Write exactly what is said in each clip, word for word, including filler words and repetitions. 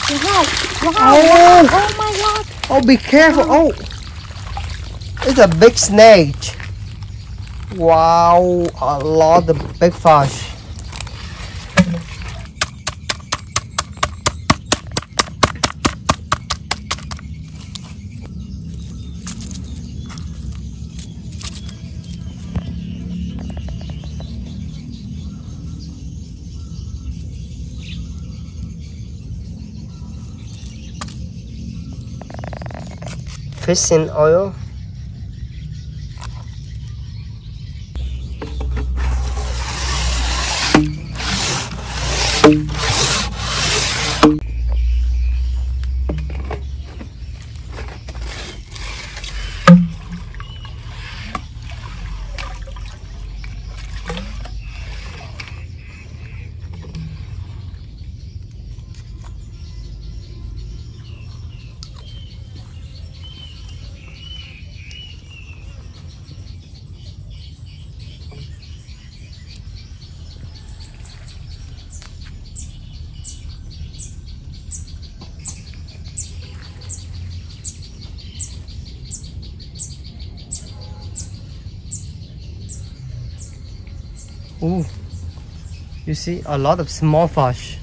Wow! Wow! Oh. Oh my god! Oh, be careful! Oh, it's a big snake. Wow, a lot of big fish. Fish in oil. Ooh, you see a lot of small fish.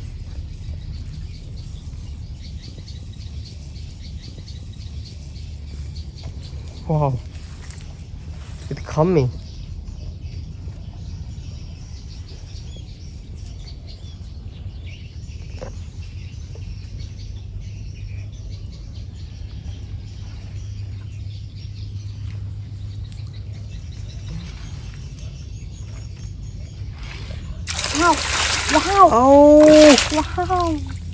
Wow, it's coming. Wow! Wow! Oh, Wow!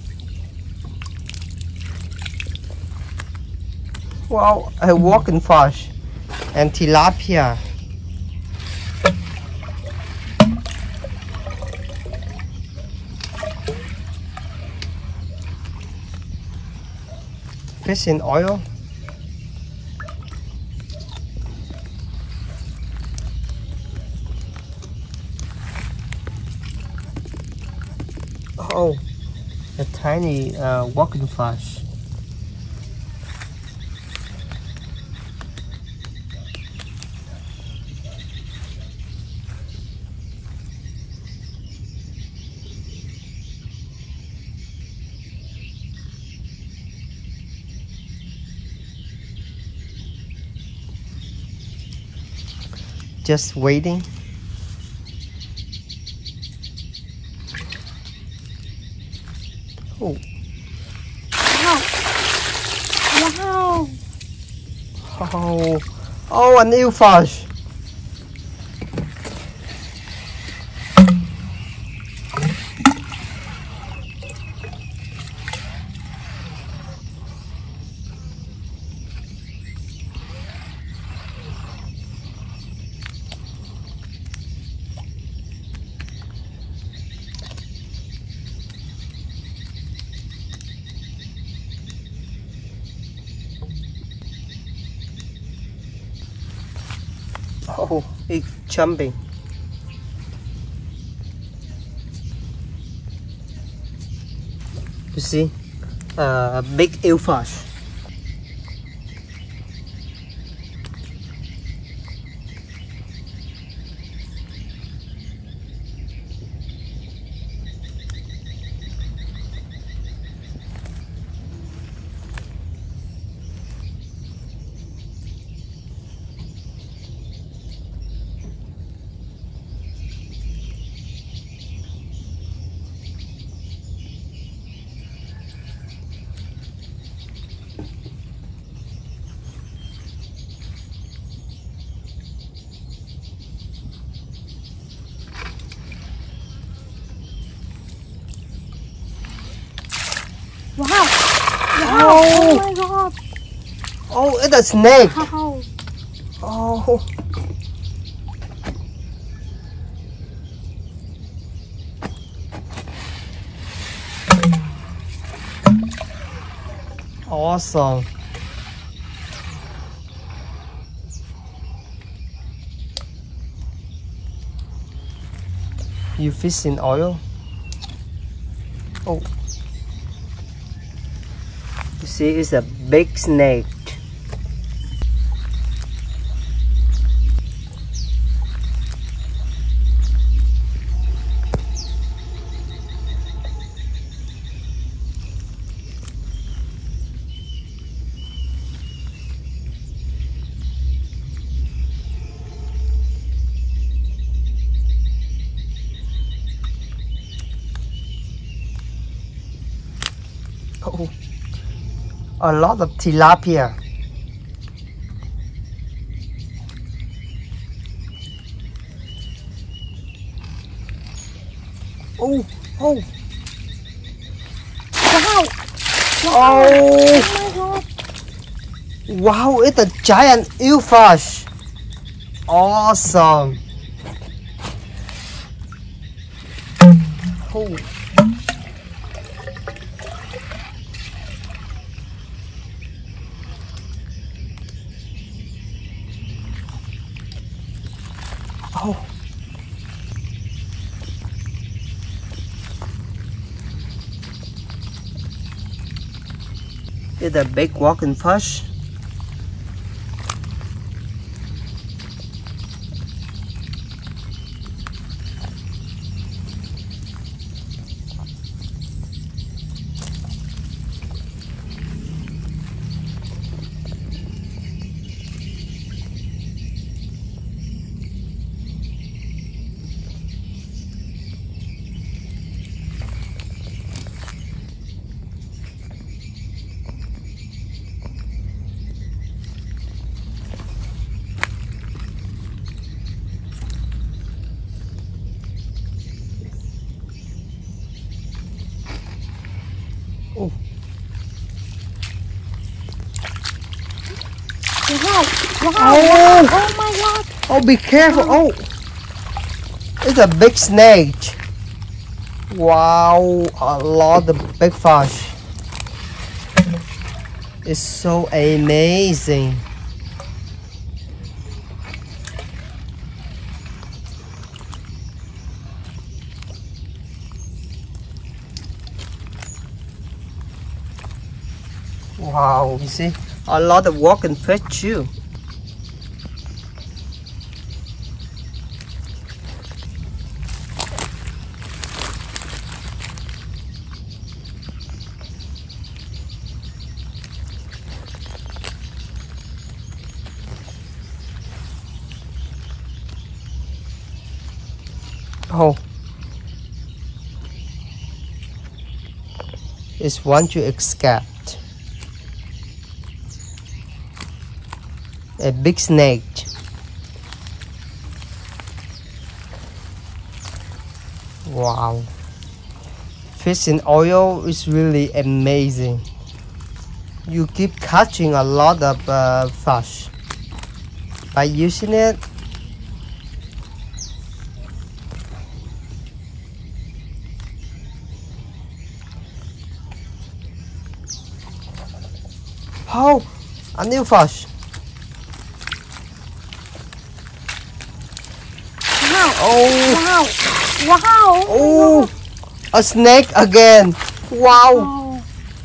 wow, a walking fish and tilapia. Fish in oil. Oh, a tiny uh, walking fish. Just waiting. Oh. Wow! Wow! Oh, oh, a new fish. Oh, it's jumping. You see, uh, a big eelfish. Wow! Wow! Oh. Oh my god! Oh, it's a snake. Wow! Oh. Awesome. You fish in oil? Oh. You see, it's a big snake. Oh, a lot of tilapia. Oh, oh, Wow. oh, Oh my god. wow, it's a giant eelfish. Awesome. Oh. Oh. It's a big walking fish. Oh. Wow. Wow. Oh. Oh my god. Oh, be careful. Oh, it's a big snake. Wow, a lot of big fish. It's so amazing. Wow, you see, a lot of walking fish too. Oh, it's one to escape. A big snake. Wow. Fish in oil is really amazing. You keep catching a lot of uh, fish. By using it, oh, a new fish. Wow. Oh, Wow. Wow. oh, a snake again. Wow, Oh.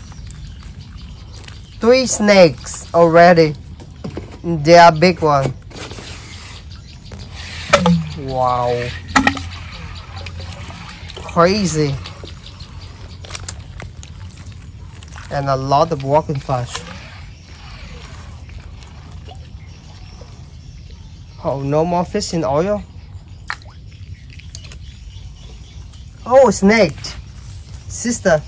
three snakes already. They are big one. Wow, crazy. And a lot of walking fish. Oh, no more fish in oil. Oh, snake. Sister.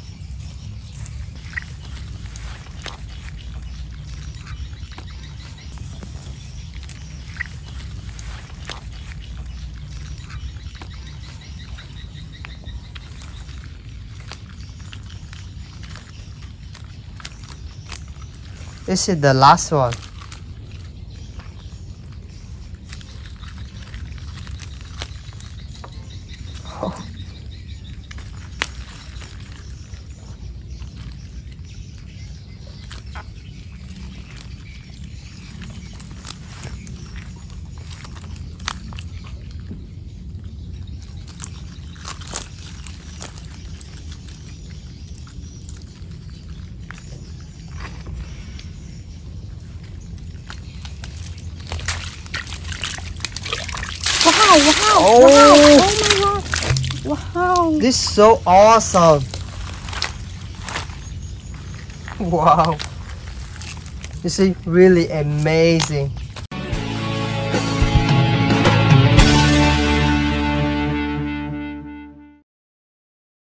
This is the last one. Oh. wow, Oh. wow. Oh my god. Wow. This is so awesome. Wow. You see, really amazing.